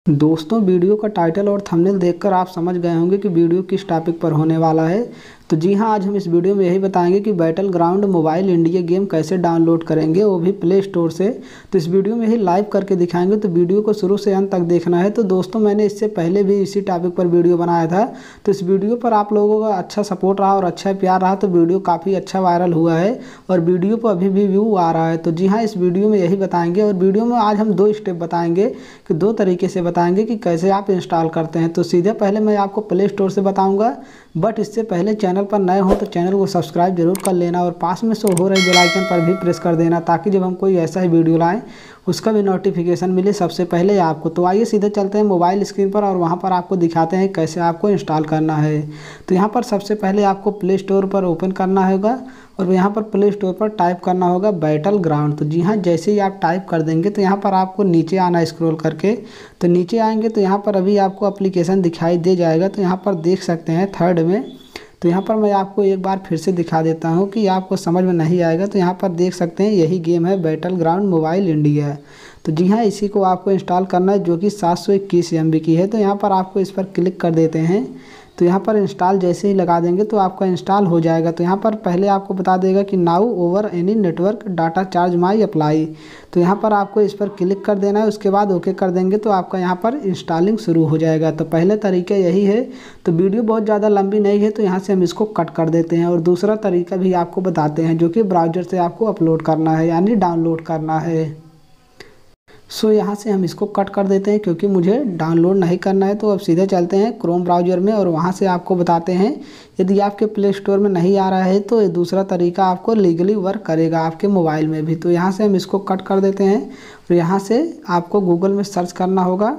दोस्तों, वीडियो का टाइटल और थंबनेल देखकर आप समझ गए होंगे कि वीडियो किस टॉपिक पर होने वाला है। तो जी हाँ, आज हम इस वीडियो में यही बताएंगे कि battleground mobile India game कैसे डाउनलोड करेंगे, वो भी प्ले स्टोर से। तो इस वीडियो में यही लाइव करके दिखाएंगे, तो वीडियो को शुरू से अंत तक देखना है। तो दोस्तों, मैंने इससे पहले भी इसी टॉपिक पर वीडियो बनाया था, तो इस वीडियो पर आप लोगों का अच्छा सपोर्ट रहा और अच्छा प्यार रहा, तो वीडियो काफ़ी अच्छा वायरल हुआ है और वीडियो पर अभी भी व्यू आ रहा है। तो जी हाँ, इस वीडियो में यही बताएंगे और वीडियो में आज हम 2 स्टेप बताएंगे कि 2 तरीके से बताएंगे कि कैसे आप इंस्टॉल करते हैं। तो सीधे पहले मैं आपको प्ले स्टोर से बताऊंगा, बट इससे पहले चैनल पर नए हो तो चैनल को सब्सक्राइब जरूर कर लेना और पास में शो हो रहे बेल आइकन पर भी प्रेस कर देना, ताकि जब हम कोई ऐसा ही वीडियो लाएं उसका भी नोटिफिकेशन मिले सबसे पहले आपको। तो आइए सीधे चलते हैं मोबाइल स्क्रीन पर और वहां पर आपको दिखाते हैं कैसे आपको इंस्टॉल करना है। तो यहाँ पर सबसे पहले आपको प्ले स्टोर पर ओपन करना होगा और यहाँ पर प्ले स्टोर पर टाइप करना होगा बैटल ग्राउंड। तो जी हाँ, जैसे ही आप टाइप कर देंगे तो यहाँ पर आपको नीचे आना स्क्रॉल करके। तो नीचे आएंगे तो यहाँ पर अभी आपको एप्लीकेशन दिखाई दे जाएगा। तो यहाँ पर देख सकते हैं थर्ड में। तो यहाँ पर मैं आपको एक बार फिर से दिखा देता हूँ कि आपको समझ में नहीं आएगा। तो यहाँ पर देख सकते हैं यही गेम है बैटल ग्राउंड मोबाइल इंडिया। तो जी हाँ, इसी को आपको इंस्टॉल करना है, जो कि 721 MB की है। तो यहाँ पर आपको इस पर क्लिक कर देते हैं। तो यहाँ पर इंस्टॉल जैसे ही लगा देंगे तो आपका इंस्टॉल हो जाएगा। तो यहाँ पर पहले आपको बता देगा कि now over any network data charge may apply. तो यहाँ पर आपको इस पर क्लिक कर देना है, उसके बाद ओके कर देंगे तो आपका यहाँ पर इंस्टॉलिंग शुरू हो जाएगा। तो पहले तरीका यही है। तो वीडियो बहुत ज़्यादा लंबी नहीं है, तो यहाँ से हम इसको कट कर देते हैं और दूसरा तरीका भी आपको बताते हैं, जो कि ब्राउज़र से आपको अपलोड करना है, यानी डाउनलोड करना है। सो यहाँ से हम इसको कट कर देते हैं क्योंकि मुझे डाउनलोड नहीं करना है। तो अब सीधे चलते हैं क्रोम ब्राउज़र में और वहाँ से आपको बताते हैं, यदि आपके प्ले स्टोर में नहीं आ रहा है तो ये दूसरा तरीका आपको लीगली वर्क करेगा आपके मोबाइल में भी। तो यहाँ से हम इसको कट कर देते हैं और यहाँ से आपको गूगल में सर्च करना होगा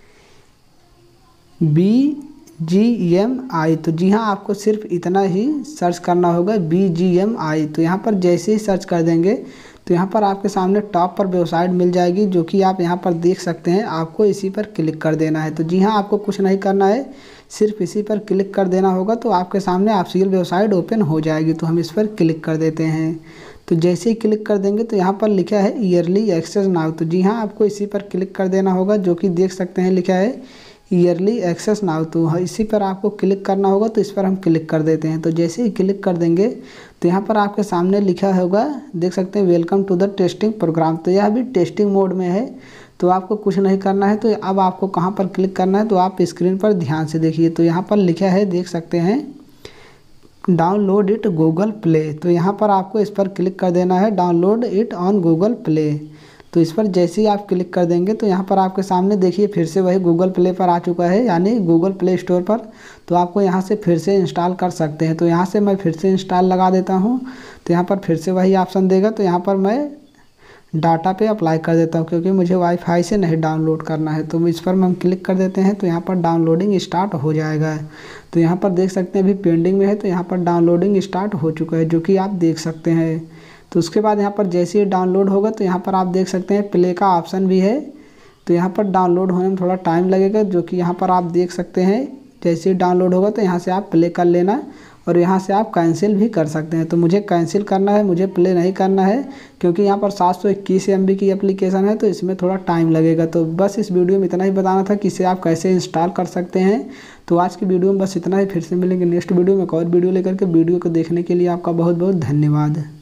BGMI। तो जी हाँ, आपको सिर्फ इतना ही सर्च करना होगा BGMI। तो यहाँ पर जैसे ही सर्च कर देंगे तो यहाँ पर आपके सामने टॉप पर वेबसाइट मिल जाएगी, जो कि आप यहाँ पर देख सकते हैं। आपको इसी पर क्लिक कर देना है। तो जी हाँ, आपको कुछ नहीं करना है, सिर्फ इसी पर क्लिक कर देना होगा। तो आपके सामने ऑफिशियल वेबसाइट ओपन हो जाएगी। तो हम इस पर क्लिक कर देते हैं। तो जैसे ही क्लिक कर देंगे तो यहाँ पर लिखा है ईयरली एक्सेस नाउ। तो जी हाँ, आपको इसी पर क्लिक कर देना होगा, जो कि देख सकते हैं लिखा है ईयरली एक्सेस नाउ। तो इसी पर आपको क्लिक करना होगा। तो इस पर हम क्लिक कर देते हैं। तो जैसे ही क्लिक कर देंगे तो यहाँ पर आपके सामने लिखा होगा, देख सकते हैं welcome to the testing program. तो यह भी टेस्टिंग मोड में है, तो आपको कुछ नहीं करना है। तो अब आपको कहाँ पर क्लिक करना है, तो आप स्क्रीन पर ध्यान से देखिए। तो यहाँ पर लिखा है, देख सकते हैं डाउनलोड इट गूगल प्ले। तो यहाँ पर आपको इस पर क्लिक कर देना है, download it on Google Play. तो इस पर जैसे ही आप क्लिक कर देंगे तो यहाँ पर आपके सामने देखिए फिर से वही गूगल प्ले पर आ चुका है, यानी गूगल प्ले स्टोर पर। तो आपको यहाँ से फिर से इंस्टॉल कर सकते हैं। तो यहाँ से मैं फिर से इंस्टॉल लगा देता हूँ। तो यहाँ पर फिर से वही ऑप्शन देगा। तो यहाँ पर मैं डाटा पे अप्लाई कर देता हूँ, क्योंकि मुझे वाईफाई से नहीं डाउनलोड करना है। तो इस पर हम क्लिक कर देते हैं। तो यहाँ पर डाउनलोडिंग स्टार्ट हो जाएगा। तो यहाँ पर देख सकते हैं अभी पेंडिंग में है। तो यहाँ पर डाउनलोडिंग स्टार्ट हो चुका है, जो कि आप देख सकते हैं। तो उसके बाद यहाँ पर जैसे ही डाउनलोड होगा तो यहाँ पर आप देख सकते हैं प्ले का ऑप्शन भी है। तो यहाँ पर डाउनलोड होने में थोड़ा टाइम लगेगा, जो कि यहाँ पर आप देख सकते हैं। जैसे ही डाउनलोड होगा तो यहाँ से आप प्ले कर लेना और यहाँ से आप कैंसिल भी कर सकते हैं। तो मुझे कैंसिल करना है, मुझे प्ले नहीं करना है, क्योंकि यहाँ पर 721 MB की एप्लीकेशन है, तो इसमें थोड़ा टाइम लगेगा। तो बस इस वीडियो में इतना ही बताना था कि इसे आप कैसे इंस्टॉल कर सकते हैं। तो आज की वीडियो में बस इतना ही। फिर से मिलेंगे नेक्स्ट वीडियो में एक और वीडियो लेकर के। वीडियो को देखने के लिए आपका बहुत बहुत धन्यवाद।